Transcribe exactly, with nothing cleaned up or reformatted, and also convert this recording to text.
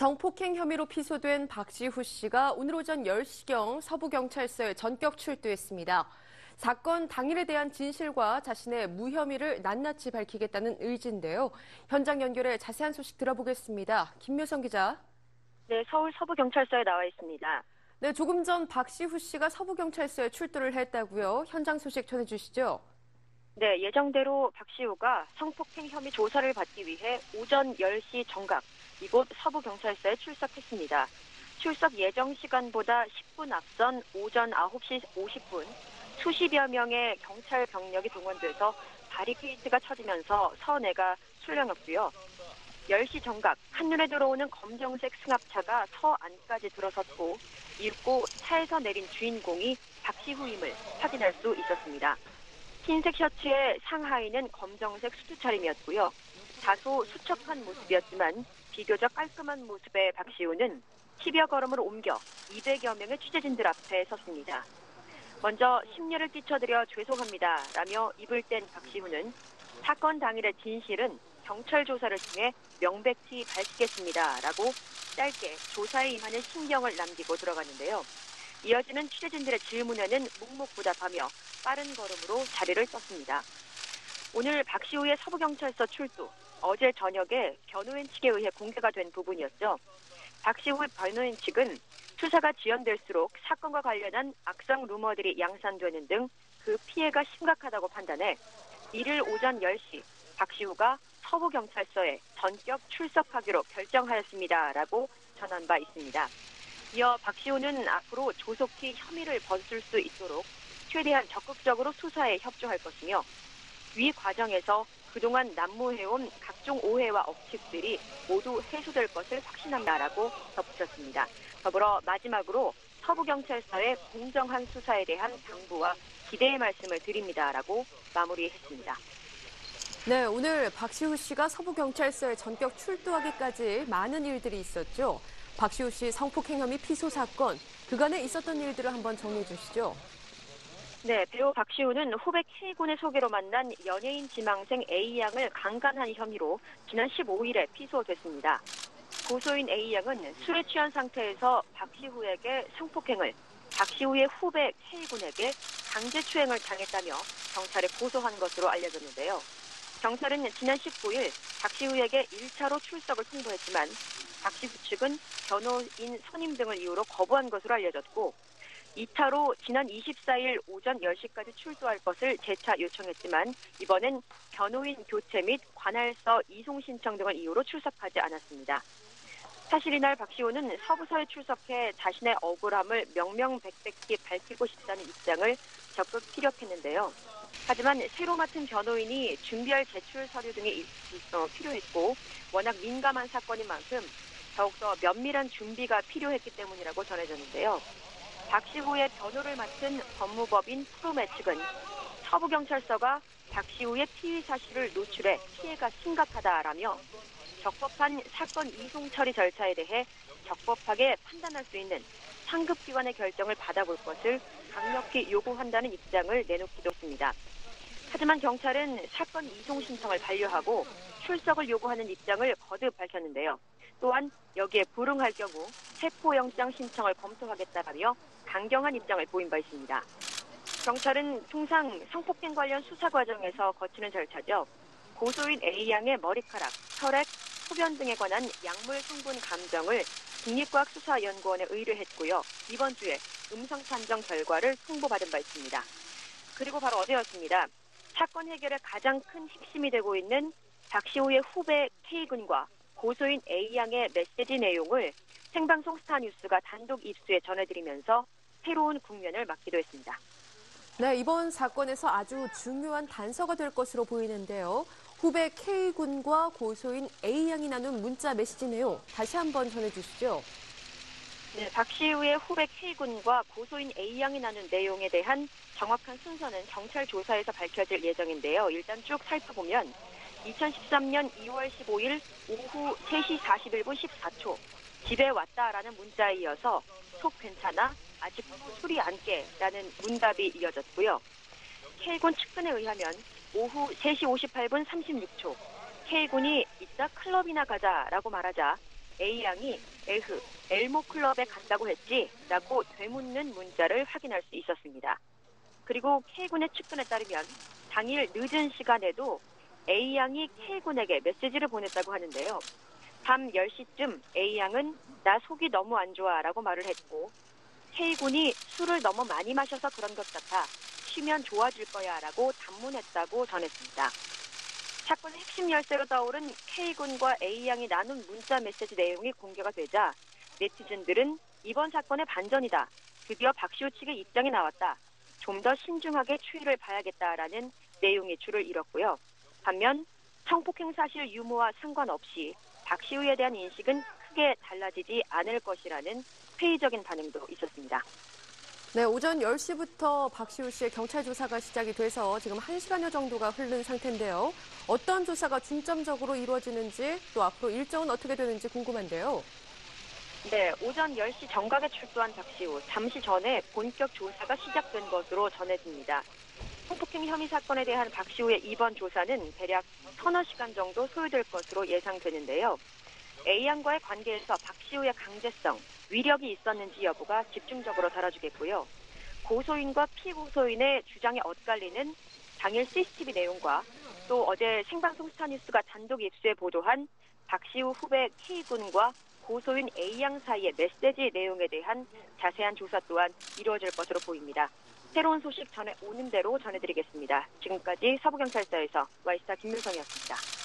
성폭행 혐의로 피소된 박시후 씨가 오늘 오전 열 시경 서부경찰서에 전격 출두했습니다. 사건 당일에 대한 진실과 자신의 무혐의를 낱낱이 밝히겠다는 의지인데요. 현장 연결해 자세한 소식 들어보겠습니다. 김묘성 기자. 네, 서울 서부경찰서에 나와 있습니다. 네, 조금 전 박시후 씨가 서부경찰서에 출두를 했다고요. 현장 소식 전해주시죠. 네, 예정대로 박시우가 성폭행 혐의 조사를 받기 위해 오전 열 시 정각 이곳 서부경찰서에 출석했습니다. 출석 예정 시간보다 십 분 앞선 오전 아홉 시 오십 분 수십여 명의 경찰 병력이 동원돼서 바리케이트가 쳐지면서 서내가 출렁였고요. 열 시 정각 한눈에 들어오는 검정색 승합차가 서 안까지 들어섰고 이윽고 차에서 내린 주인공이 박시후임을 확인할 수 있었습니다. 흰색 셔츠에 상하의는 검정색 수트 차림이었고요. 다소 수척한 모습이었지만 비교적 깔끔한 모습의 박시우는 십여 걸음을 옮겨 이백여 명의 취재진들 앞에 섰습니다. 먼저 심려를 끼쳐드려 죄송합니다 라며 입을 뗀 박시우는 사건 당일의 진실은 경찰 조사를 통해 명백히 밝히겠습니다 라고 짧게 조사에 임하는 신경을 남기고 들어갔는데요. 이어지는 취재진들의 질문에는 묵묵부답하며 빠른 걸음으로 자리를 떴습니다. 오늘 박시우의 서부경찰서 출두, 어제 저녁에 변호인 측에 의해 공개가 된 부분이었죠. 박시우 변호인 측은 수사가 지연될수록 사건과 관련한 악성 루머들이 양산되는 등 그 피해가 심각하다고 판단해 일일 오전 열 시 박시우가 서부경찰서에 전격 출석하기로 결정하였습니다라고 전한 바 있습니다. 이어 박시우는 앞으로 조속히 혐의를 벗을 수 있도록 최대한 적극적으로 수사에 협조할 것이며 위 과정에서 그동안 난무해온 각종 오해와 억측들이 모두 해소될 것을 확신한다라고 덧붙였습니다. 더불어 마지막으로 서부경찰서의 공정한 수사에 대한 당부와 기대의 말씀을 드립니다라고 마무리했습니다. 네, 오늘 박시후 씨가 서부경찰서에 전격 출두하기까지 많은 일들이 있었죠. 박시후 씨 성폭행 혐의 피소 사건, 그간에 있었던 일들을 한번 정리해 주시죠. 네, 배우 박시우는 후배 K군의 소개로 만난 연예인 지망생 A양을 강간한 혐의로 지난 십오 일에 피소됐습니다. 고소인 A양은 술에 취한 상태에서 박시우에게 성폭행을, 박시우의 후배 K군에게 강제추행을 당했다며 경찰에 고소한 것으로 알려졌는데요. 경찰은 지난 십구 일 박시우에게 일 차로 출석을 통보했지만 박시우 측은 변호인 선임 등을 이유로 거부한 것으로 알려졌고 이 차로 지난 이십사 일 오전 열 시까지 출두할 것을 재차 요청했지만 이번엔 변호인 교체 및 관할서 이송 신청 등을 이유로 출석하지 않았습니다. 사실 이날 박시우는 서부서에 출석해 자신의 억울함을 명명백백히 밝히고 싶다는 입장을 적극 피력했는데요. 하지만 새로 맡은 변호인이 준비할 제출 서류 등이 필요했고 워낙 민감한 사건인 만큼 더욱더 면밀한 준비가 필요했기 때문이라고 전해졌는데요. 박시우의 변호를 맡은 법무법인 프로메 측은 서부경찰서가 박시우의 피의 사실을 노출해 피해가 심각하다라며 적법한 사건 이송 처리 절차에 대해 적법하게 판단할 수 있는 상급기관의 결정을 받아볼 것을 강력히 요구한다는 입장을 내놓기도 했습니다. 하지만 경찰은 사건 이송 신청을 반려하고 출석을 요구하는 입장을 거듭 밝혔는데요. 또한 여기에 불응할 경우 체포영장 신청을 검토하겠다라며 강경한 입장을 보인 바 있습니다. 경찰은 통상 성폭행 관련 수사 과정에서 거치는 절차죠. 고소인 A양의 머리카락, 혈액, 소변 등에 관한 약물 성분 감정을 국립과학수사연구원에 의뢰했고요. 이번 주에 음성 판정 결과를 통보받은 바 있습니다. 그리고 바로 어제였습니다. 사건 해결의 가장 큰 핵심이 되고 있는 박시우의 후배 K군과 고소인 A양의 메시지 내용을 생방송 스타뉴스가 단독 입수해 전해드리면서 새로운 국면을 맞기도 했습니다. 네, 이번 사건에서 아주 중요한 단서가 될 것으로 보이는데요. 후배 K군과 고소인 A양이 나눈 문자 메시지 내용 다시 한번 전해주시죠. 네, 박시우의 후배 K군과 고소인 A양이 나눈 내용에 대한 정확한 순서는 경찰 조사에서 밝혀질 예정인데요. 일단 쭉 살펴보면 이천십삼 년 이월 십오 일 오후 세 시 사십일 분 십사 초 집에 왔다라는 문자에 이어서 속 괜찮아? 아직 술이 안 깨라는 문답이 이어졌고요. K군 측근에 의하면 오후 세 시 오십팔 분 삼십육 초 K군이 이따 클럽이나 가자라고 말하자 A양이 에흐, 엘모클럽에 간다고 했지? 라고 되묻는 문자를 확인할 수 있었습니다. 그리고 K군의 측근에 따르면 당일 늦은 시간에도 A양이 K군에게 메시지를 보냈다고 하는데요. 밤 열 시쯤 A양은 나 속이 너무 안 좋아 라고 말을 했고 K군이 술을 너무 많이 마셔서 그런 것 같아 쉬면 좋아질 거야 라고 단문했다고 전했습니다. 사건의 핵심 열쇠로 떠오른 K군과 A양이 나눈 문자 메시지 내용이 공개가 되자 네티즌들은 이번 사건의 반전이다. 드디어 박시우 측의 입장이 나왔다. 좀 더 신중하게 추이를 봐야겠다라는 내용이 줄을 이뤘고요. 반면 성폭행 사실 유무와 상관없이 박시우에 대한 인식은 크게 달라지지 않을 것이라는 회의적인 반응도 있었습니다. 네, 오전 열 시부터 박시우 씨의 경찰 조사가 시작이 돼서 지금 한 시간여 정도가 흐른 상태인데요. 어떤 조사가 중점적으로 이루어지는지 또 앞으로 일정은 어떻게 되는지 궁금한데요. 네, 오전 열 시 정각에 출두한 박시우. 잠시 전에 본격 조사가 시작된 것으로 전해집니다. 성폭행 혐의 사건에 대한 박시우의 이번 조사는 대략 서너 시간 정도 소요될 것으로 예상되는데요. A양과의 관계에서 박시우의 강제성, 위력이 있었는지 여부가 집중적으로 다뤄지겠고요. 고소인과 피고소인의 주장에 엇갈리는 당일 씨씨티비 내용과 또 어제 생방송 스타뉴스가 단독 입수해 보도한 박시우 후배 K군과 고소인 A양 사이의 메시지 내용에 대한 자세한 조사 또한 이루어질 것으로 보입니다. 새로운 소식 전해 오는 대로 전해드리겠습니다. 지금까지 서부경찰서에서 와이스타 김민성이었습니다.